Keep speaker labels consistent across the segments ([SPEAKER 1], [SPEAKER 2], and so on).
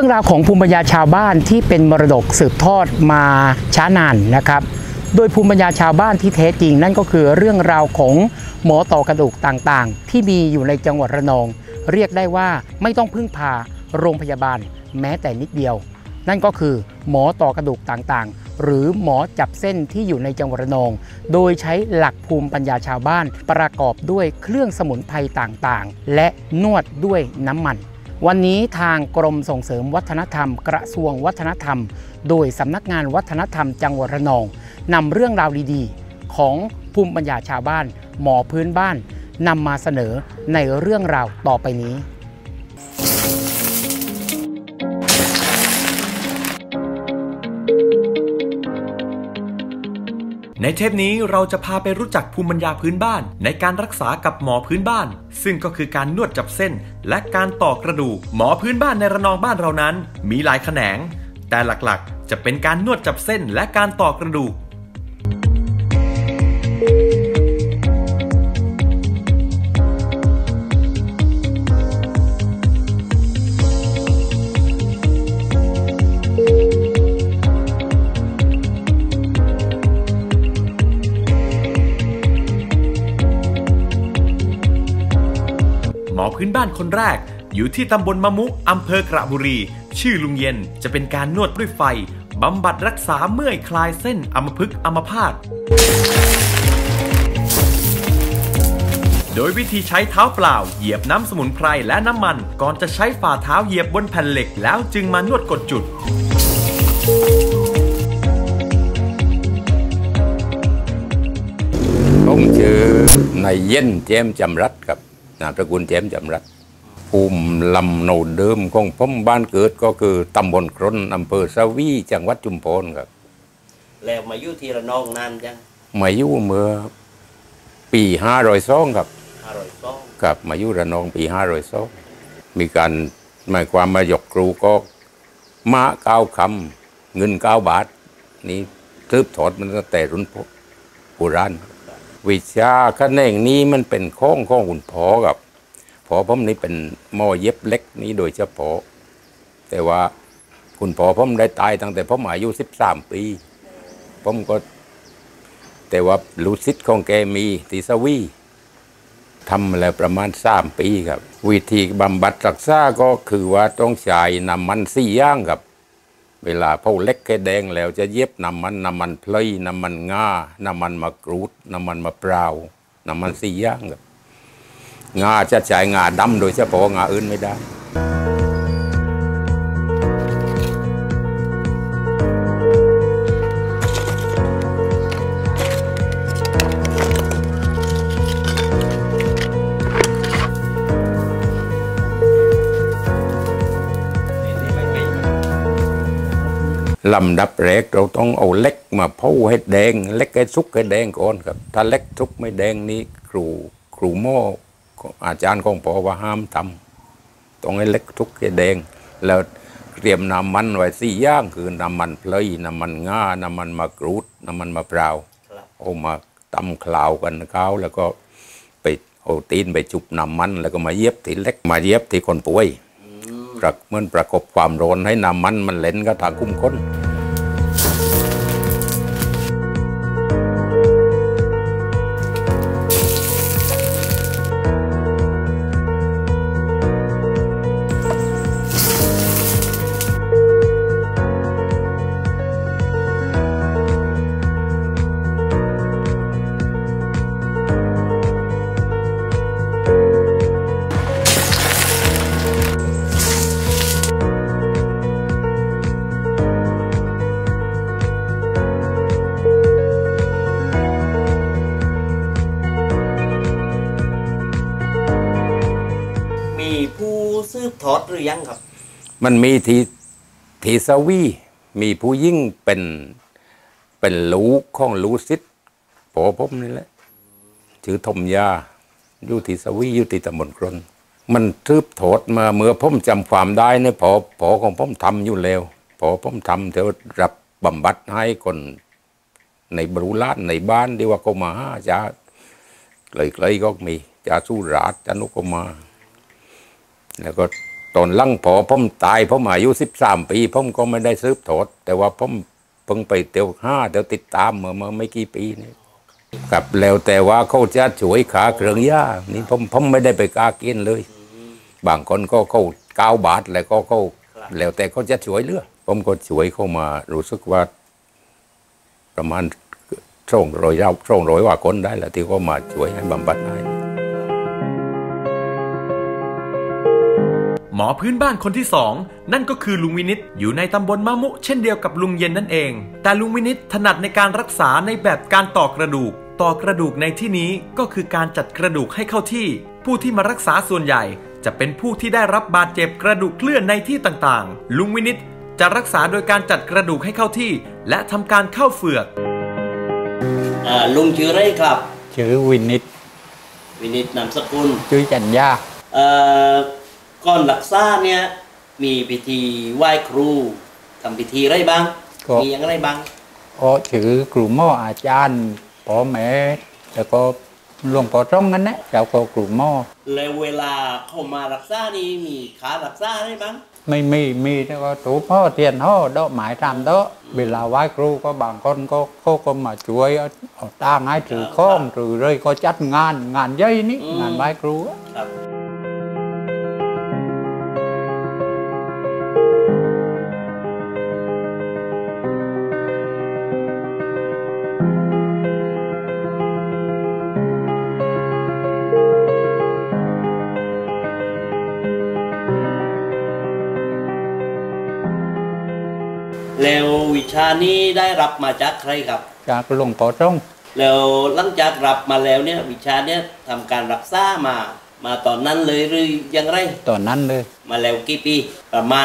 [SPEAKER 1] รื่องราวของภูมิปัญญาชาวบ้านที่เป็นมรดกสืบทอดมาช้านานนะครับโดยภูมิปัญญาชาวบ้านที่แท้จริงนั่นก็คือเรื่องราวของหมอต่อกระดูกต่างๆที่มีอยู่ในจังหวัดระนองเรียกได้ว่าไม่ต้องพึ่งพาโรงพยาบาลแม้แต่นิดเดียวนั่นก็คือหมอต่อกระดูกต่างๆหรือหมอจับเส้นที่อยู่ในจังหวัดระนองโดยใช้หลักภูมิปัญญาชาวบ้านประกอบด้วยเครื่องสมุนไพรต่างๆและนวดด้วยน้ำมันวันนี้ทางกรมส่งเสริมวัฒนธรรมกระทรวงวัฒนธรรมโดยสำนักงานวัฒนธรรมจังหวัดระนองนำเรื่องราวดีๆของภูมิปัญญาชาวบ้านหมอพื้นบ้านนำมาเสนอในเรื่องราวต่อไปนี้
[SPEAKER 2] ในเทปนี้เราจะพาไปรู้จักภูมิปัญญาพื้นบ้านในการรักษากับหมอพื้นบ้านซึ่งก็คือการนวดจับเส้นและการต่อกระดูกหมอพื้นบ้านในระนองบ้านเรานั้นมีหลายแขนงแต่หลักๆจะเป็นการนวดจับเส้นและการต่อกระดูกหมอพื้นบ้านคนแรกอยู่ที่ตำบลมะมุอำเภอกระบุรีชื่อลุงเย็นจะเป็นการนวดด้วยไฟบำบัดรักษาเมื่อยคลายเส้นอัมพฤกษ์อัมพาตโดยวิธีใช้เท้าเปล่าเหยียบน้ำสมุนไพรและน้ำมันก่อนจะใช้ฝ่าเท้าเหยียบบนแผ่นเหล็กแล้วจึงมานวดกดจุด
[SPEAKER 3] ผมชื่อนายเย็นเจมจำรัดครับนามสกุลเจมจำรัดภูมิลำโนเดิมของผมบ้านเกิดก็คือตำบลครนอำเภอสวีจังหวัดชุมพรครับ
[SPEAKER 4] แล้วมาอยู่ที่ระนองนานจัง
[SPEAKER 3] มาอยู่เมื่อปี502ครับ
[SPEAKER 4] 502
[SPEAKER 3] ครับมาอยู่ระนองปี502มีการหมายความมาหยกครูก็มา9 คำเงิน9 บาทนี่สืบทอดมันตั้งแต่รุ่นโบราณวิชาแขนงนี้มันเป็นข้องคุณพ่อกับพ่อผมนี่เป็นหม้อเย็บเล็กนี้โดยเฉพาะแต่ว่าคุณพ่อผมได้ตายตั้งแต่ผมอายุ13 ปีผมก็แต่ว่าลูกศิษย์ของแกมีที่สวีทำมาแล้วประมาณ3 ปีครับวิธีบำบัดรักษาก็คือว่าต้องใช้น้ำมัน4 อย่างครับเวลาเผาเล็กแค่แดงแล้วจะเย็บน้ำมันเพลยน้ำมันงาน้ำมันมะกรูดน้ำมันมะพร้าวน้ำมัน4 อย่างครับงาจะใช้งาดำโดยเฉพาะงาอื่นไม่ได้ลำดับแรกเราต้องเอาเล็กมาเผาให้แดงเล็กให้สุกให้แดงก่อนครับถ้าเล็กสุกไม่แดงนี้ครูหม้ออาจารย์ของพ่อว่าห้ามทำต้องให้เล็กสุกให้แดงแล้วเตรียมน้ำมันไว้4 อย่างคือน้ำมันเพลยน้ำมันงาน้ำมันมะกรูดน้ำมันมะพร้าวเอามาตำคลาวกันเขาแล้วก็ไปเอาตีนไปจุบน้ำมันแล้วก็มาเย็บที่เล็กมาเย็บที่คนป่วยเหมือนประกบความร้อนให้น้ำมันเล่นก็ทางคุ้มข้น
[SPEAKER 4] สืบทอดหรือยังครับ
[SPEAKER 3] มันมีทีสวีมีผู้ยิ่งเป็นลูกของลูกศิษย์พอผมนี่แหละชื่อธมยาอยู่ที่สวีอยู่ที่ตำบลกรนมันสืบทอดมาเมื่อผมจำความได้เนี่ยพอของผมทำอยู่แล้วพอผมทำเดี๋ยวรับบำบัดให้คนในบรูล้านในบ้านที่ว่าเขามาจะเลยก็มีจะสู้ราชจะนุกมาแล้วก็ตอนหลังพอผมตายผมอายุ13 ปีผมก็ไม่ได้สืบทอดแต่ว่าผมเพิ่งไปเตียวติดตามเมื่อไม่กี่ปีนี้กับแล้วแต่ว่าเขาจะช่วยขาเครื่องย่านี่ผมไม่ได้ไปกากินเลยบางคนก็เขา9 บาทแล้วก็เขาแล้วแต่เขาจะช่วยเหลือผมก็ช่วยเข้ามารู้สึกว่าประมาณ200กว่าคนได้แล้วที่เขามาช่วยให้บำบัดให้
[SPEAKER 2] หมอพื้นบ้านคนที่สองนั่นก็คือลุงวินิตอยู่ในตำบลมะมุเช่นเดียวกับลุงเย็นนั่นเองแต่ลุงวินิตถนัดในการรักษาในแบบการต่อกระดูกในที่นี้ก็คือการจัดกระดูกให้เข้าที่ผู้ที่มารักษาส่วนใหญ่จะเป็นผู้ที่ได้รับบาดเจ็บกระดูกเคลื่อนในที่ต่างๆลุงวินิตจะรักษาโดยการจัดกระดูกให้เข้าที่และทำการเข้าเฝือก
[SPEAKER 4] ลุงชื่ออะไรครับ
[SPEAKER 5] ชื่อวินิต
[SPEAKER 4] นามสกุล
[SPEAKER 5] ชื่อจันยา
[SPEAKER 4] ก่อนรักษาเนี่ยมีพิธีไหว้ครูทำพิธีอะไรบ้างมีอย่างไรบ้าง
[SPEAKER 5] ชื่อครูหมออาจารย์พ่อแม่แล้วก็หลวงพ่อจ้องนั้นนะแล้วก็ครูหมอ
[SPEAKER 4] แล้วเวลาเข้ามารักษานี่มีค่ารักษาอะไรบ้าง
[SPEAKER 5] ไม่มีแล้วก็ถูพ่อเทียนห่อดอกไม้3 โต๊ะเวลาไหว้ครูก็บางคนก็เขาก็มาช่วยเอาตั้งให้ถือข้องถือเลยก็จัดงานใหญ่นี่งานไหว้ครู
[SPEAKER 4] แล้ววิชานี้ได้รับมาจากใครครับ
[SPEAKER 5] จากหลวงพ่อจ้อง
[SPEAKER 4] แล้วหลังจากรับมาแล้วเนี่ยวิชาเนี้ยทำการรักษามาตอนนั้นเลยหรือยังไร
[SPEAKER 5] ตอนนั้นเลย
[SPEAKER 4] มาแล้วกี่ปีประมาณ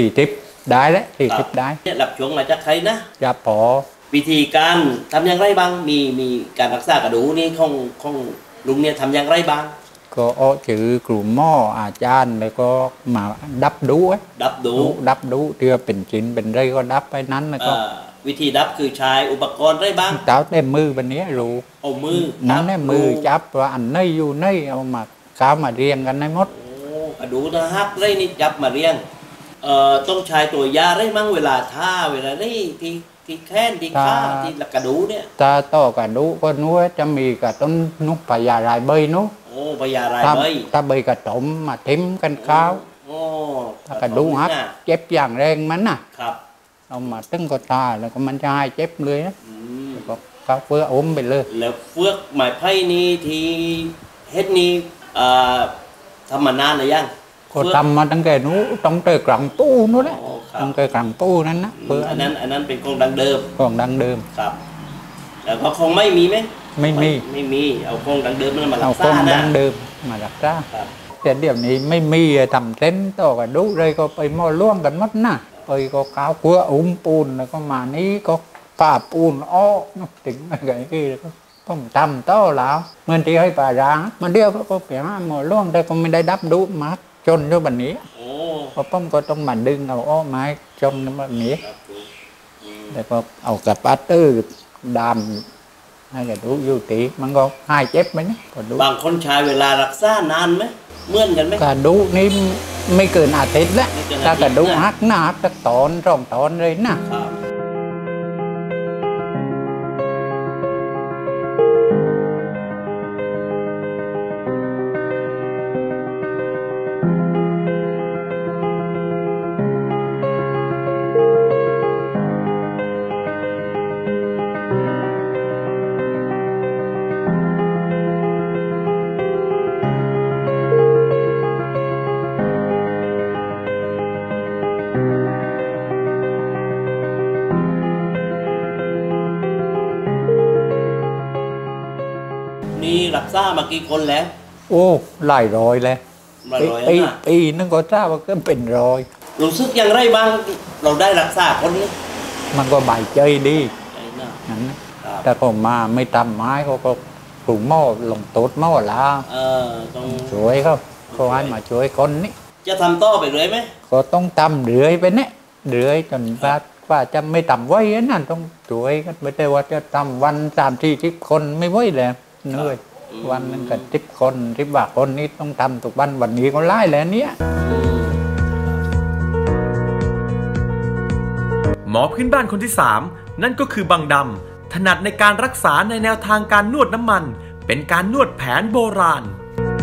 [SPEAKER 5] 40ได้แล้ว40ได้
[SPEAKER 4] เนี่ยรับช่วงมาจากใครนะ
[SPEAKER 5] จากพ่อ
[SPEAKER 4] วิธีการทำอย่างไรบ้างมีการรักษากระดูกนี่ของลุงเนี่ยทำอย่างไรบ้าง
[SPEAKER 5] ก็ชื่อครูหมออาจารย์แล้วก็มาดับดูเตือเป็นชิ้นเป็นไรก็ดับไปนั้นแล้วก็
[SPEAKER 4] วิธีดับคือใช้อุปกรณ์ไรบ้าง
[SPEAKER 5] เท้าเต็มมือวันนี้รู้
[SPEAKER 4] เอามือ
[SPEAKER 5] นั้นเนี่ยมือจับว่าอันไหนอยู่ไหนเอามาก้าวมาเรียงกันในมด
[SPEAKER 4] กระดูกนะฮักไรนี่จับมาเรียงต้องใช้ตัวยาไรมั่งเวลาท่าเวลานี่ที่แค้นที่ข้าที่กระดูกเนี่ย
[SPEAKER 5] ตาต่อกระดูกก็นู้จะมีกระต้นนุกพยาลายใบนู้
[SPEAKER 4] พยาลายใบ
[SPEAKER 5] ถ้าใบกระต้มมาทิ้มกันข้าวถ้ากระดูกฮักเจ็บอย่างแรงมันน่ะเอามาตึ้งก็ตาแล้วก็มันจะให้เจ็บเลยนะแล้วก็เขาเฟือกอมไปเลย
[SPEAKER 4] แล้วเฟือกหมายไพ่นี้ที่เฮ็ดนี้ทำมานานหรือยัง
[SPEAKER 5] ก็ทำมาตั้งแต่นู้ต้องเตะกลางตู้นู้นแหละต้องเตะกลางตู้นั้นนะ
[SPEAKER 4] อันนั้นเป็นของดังเดิมครับแล้วก็คงไม่มีไหม
[SPEAKER 5] ไม่
[SPEAKER 4] มีเอาของดังเดิมมารักษา
[SPEAKER 5] นะเอาของดังเดิมมารักษาแต่เดี๋ยวนี้ไม่มีทำเส้นต่อกระดูกเลยก็ไปหม้อล่วงกันมัดนะไปก็ก้าวกัวปูนแล้วก็มานี้ก็ป่าปูนถึงอะไรที่ก็ต้องทำต่อแล้วเมื่อที่ให้ป่าร้างมันเดียวก็เปลี่ยนหม้อล่วงแต่ก็ไม่ได้ดับดูมาจนด้วยแบบนี้พอป้อมก็ต้องมาดึงเอาไม้จนแบบนี้แล้วก็เอากับปัตเตอร์ดำให้กระดูกอยู่ตีมันก็หายเจ็บไหมเนี่ย
[SPEAKER 4] บางคนใช้เวลารักษานานไหมเหมือนกันไหม
[SPEAKER 5] กระดูกนี่ไม่เกินอาทิตย์แล้วถ้ากระดูกหักหนาจะตอน2 ตอนเลยนะ
[SPEAKER 4] รักษามากี่คนแล้ว
[SPEAKER 5] โอ้หลายร้อยแล้วปีนึงก็ทราบว่าก็เป็นร้อย
[SPEAKER 4] รู้สึกอย่างไรบ้างเราได้รักษาคนนี้
[SPEAKER 5] มันก็บ่ายใจดีนั่นนะแต่ผมมาไม่ทำไม้เขาก็ปลูกหม้อลงโต๊ดหม้อละ
[SPEAKER 4] ต้อง
[SPEAKER 5] ช่วยเขาให้มาช่วยคนนี้
[SPEAKER 4] จะทำต่อไปเลยไหม
[SPEAKER 5] ก็ต้องทำเรื่อยไปเนี่ยเรื่อยจนว่าจะไม่ทำไว้นั่นต้องช่วยกันไม่ได้ว่าจะทำวัน30-40 คนไม่ไหวแล้วเหนื่อยวันนึงก็10 คน10 กว่าคนนี้ต้องทำทุกวันนี้ก็ไล่แล้วเนี้ย
[SPEAKER 2] อพื้นบ้านคนที่ 3นั่นก็คือบังดำถนัดในการรักษาในแนวทางการนวดน้ำมันเป็นการนวดแผนโบราณ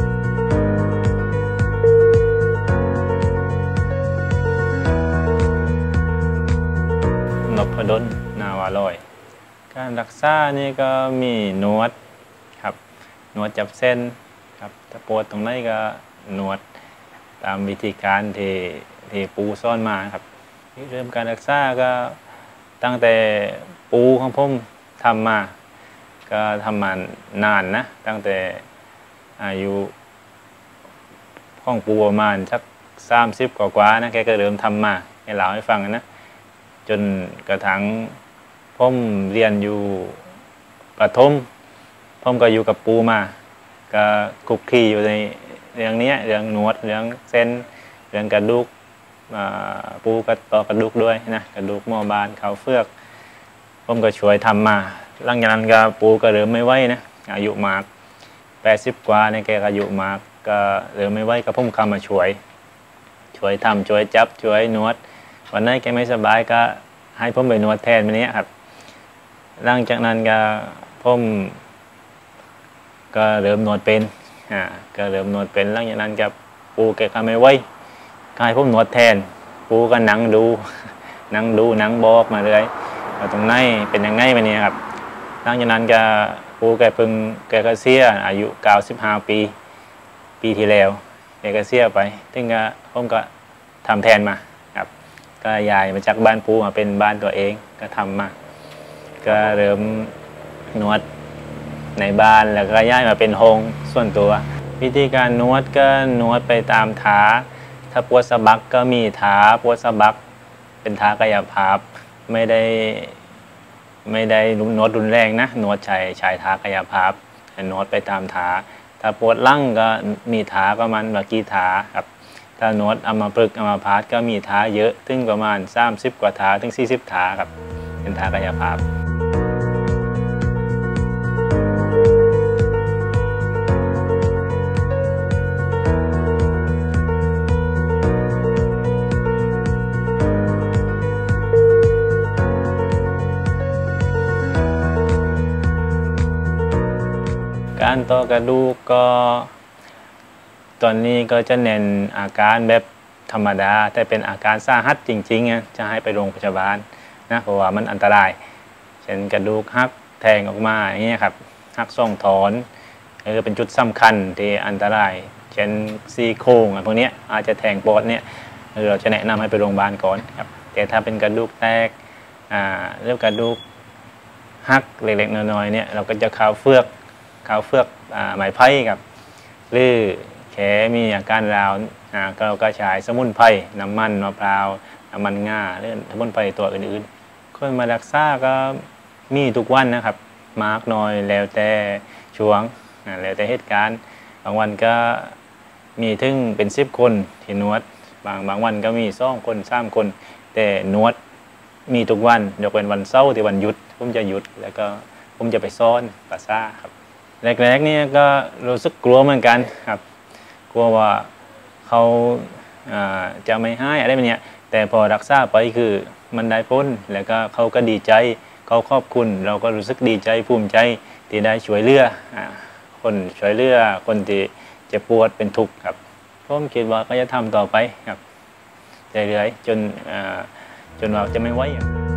[SPEAKER 6] นพดล นาวาลอยการรักษานี่ก็มีนวดครับนวดจับเส้นครับถ้าปวดตรงไหนก็นวดตามวิธีการที่ปูซ่อนมาครับเริ่มการรักษาก็ตั้งแต่ปูของผมทำมาก็ทำมานานนะตั้งแต่อายุของปูประมาณสัก30 กว่านะแกก็เริ่มทำมาให้เล่าให้ฟังนะจนกระทั่งผมเรียนอยู่ประถมผมก็อยู่กับปูมาก็คุกคีอยู่ในเรื่องนี้เรื่องนวดเรื่องเส้นเรื่องกระดูกปูก็ต่อกระดูกด้วยนะกระดูกหม้อบานเขาเฟือกผมก็ช่วยทำมาหลังจากนั้นก็ปูก็เริ่มไม่ไหวนะอายุมาก80 กว่าเนี่ยแกอายุมากก็เริ่มไม่ไหวก็ผมเข้ามาช่วยทำช่วยจับช่วยนวดวันนั้นแกไม่สบายก็ให้ผมไปนวดแทนวันนี้ครับหลังจากนั้นก็ผมก็เริ่มนวดเป็นก็เริ่มนวดเป็นหลังจากนั้นกับปูแกก็ไม่ไหวก็ให้ผมนวดแทนปูก็นั่งดูนั่งบอกมาเลยว่าตรงไหนเป็นยังไงวันนี้ครับหลังจากนั้นก็ปูแกก็เสียอายุ95 ปีที่แล้วแกก็เสียไปถึงก็ผมก็ทำแทนมาครับก็ย้ายมาจากบ้านปูมาเป็นบ้านตัวเองก็ทำมาก็เริ่มนวดในบ้านแล้วก็ย้ายมาเป็นโฮงส่วนตัววิธีการนวดก็นวดไปตามขาถ้าปวดสะบักก็มีขาปวดสะบักเป็นขากายภาพไม่ได้นวดรุนแรงนะนวดชายขากายภาพนวดไปตามขาถ้าปวดหลังก็มีขาประมาณกี่ขาครับถ้านวดอัมพฤกษ์อัมพาตก็มีขาเยอะถึงประมาณ30 กว่าขาถึง40 ขาครับเป็นขากายภาพการต่อกระดูกก็ตอนนี้ก็จะเน้นอาการแบบธรรมดาแต่เป็นอาการสาหัสจริงๆจะให้ไปโรงพยาบาลนะเพราะว่ามันอันตรายเช่นกระดูกหักแทงออกมาอย่างนี้ครับหักส่งถอนเป็นจุดสำคัญที่อันตรายเช่นซี่โครงพวกนี้อาจจะแทงปอดเนี่ยเราจะแนะนำให้ไปโรงพยาบาลก่อนครับแต่ถ้าเป็นกระดูกแตกเรื่องกระดูกหักเล็กๆน้อยๆเนี่ยเราก็จะเขาเฟือกไม้ไผ่ครับหรือแขมีอาการร้าวเราก็ใช้สมุนไพรน้ำมันมะพร้าวน้ำมันงาหรือสมุนไพรตัวอื่นๆคนมารักษาก็มีทุกวันนะครับมากน้อยแล้วแต่ช่วงแล้วแต่เหตุการณ์บางวันก็มีถึงเป็น10 คนที่นวดบางวันก็มี2 คน3 คนแต่นวดมีทุกวันยกเว้นวันเสาร์ที่วันหยุดผมจะหยุดแล้วก็ผมจะไปซ้อนภาษาครับแรกๆนี่ก็รู้สึกกลัวเหมือนกันครับกลัวว่าเขาจะไม่ให้อะไรแบบนี้แต่พอรักษาไปคือมันได้ผลแล้วก็เขาก็ดีใจเขาขอบคุณเราก็รู้สึกดีใจภูมิใจที่ได้ช่วยเหลือคนที่เจ็บปวดเป็นทุกข์ครับผมคิดว่าก็จะทำต่อไปครับเรื่อยๆจนเราจะไม่ไหว